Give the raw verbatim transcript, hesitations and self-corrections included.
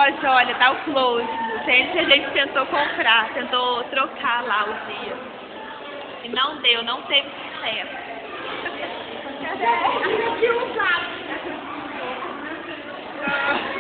loja, olha, tá o close. Gente, a gente tentou comprar, tentou trocar lá o dia. E não deu, não teve sucesso. Aqui um saco.